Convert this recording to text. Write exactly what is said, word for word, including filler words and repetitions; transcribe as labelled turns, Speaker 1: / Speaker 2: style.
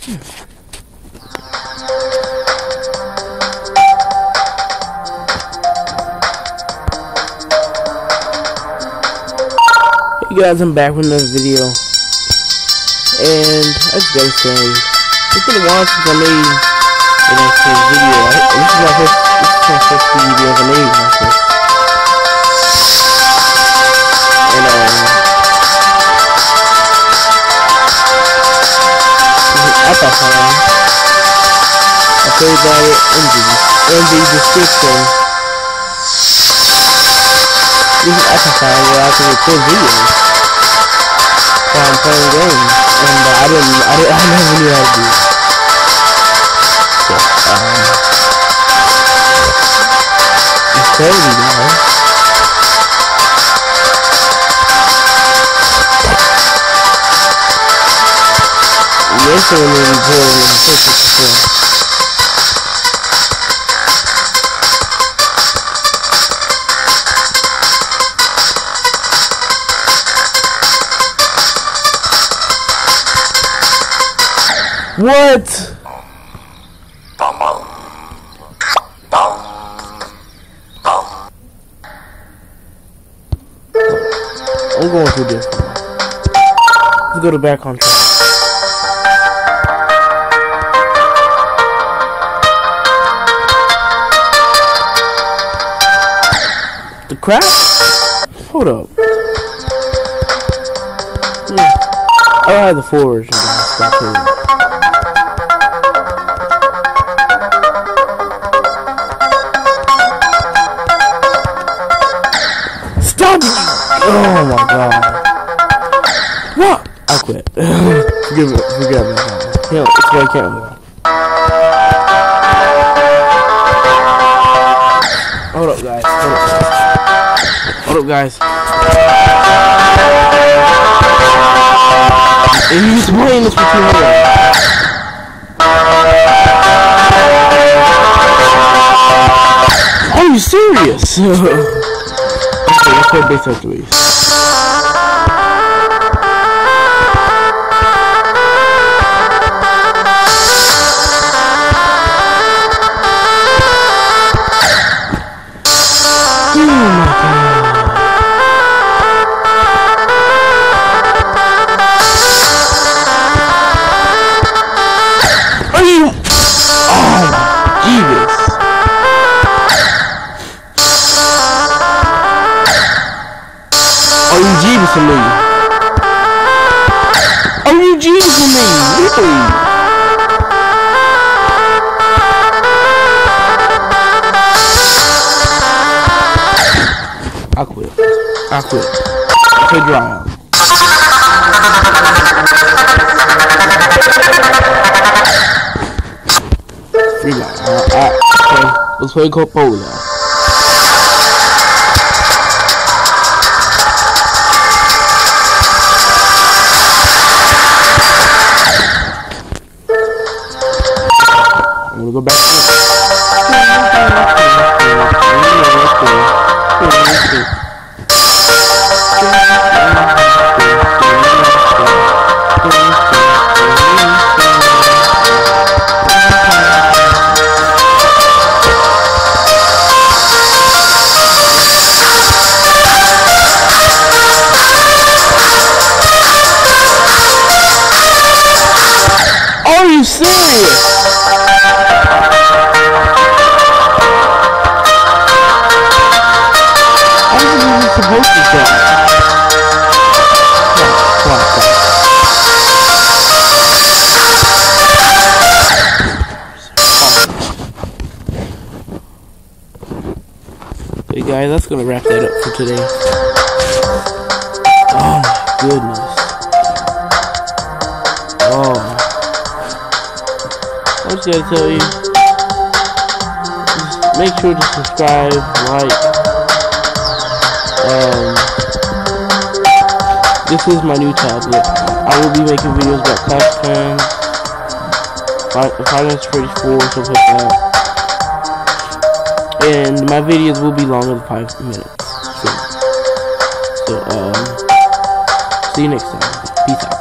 Speaker 1: Hey guys, I'm back with another video, and I just gotta say, it's been a while since I made an actual video. I, this is my first, this is my first video I made myself. And um, at that time, I played by it in the in the description. This is at the time where I can record videos while I'm playing games, and uh, I didn't, I didn't, I never knew how to do it. So, um, it's crazy, man. Yesterday when we recorded in the first before. What? I'm going through this. Let's go to back on track. The crap? Hold up. Hmm. I'll have the forwards. Stop here. Oh my god. What? I quit. Forgive me. Forgive me. Can't, it's what I can't do. Hold up, guys. Hold up, guys. Hold up, guys. If he's playing this for too long. Are you serious? Okay, let's play base at three. Oh my god. Are you? Oh, Jesus. Are you jeebusing me? Are you jeebusing me? Really? I quit. I quit. I quit dry out. Free life. Alright, okay. Let's play Copola now. I'm gonna go back to it. Are you serious? Supposed to die. Hey guys, that's gonna wrap that up for today. Oh my goodness. Oh. I just gotta tell you, just make sure to subscribe, like. Um, this is my new tablet. I will be making videos about Clash Clans, Five Nights at Freddy's four, stuff like that. And my videos will be longer than five minutes. So, so um, see you next time. Peace out.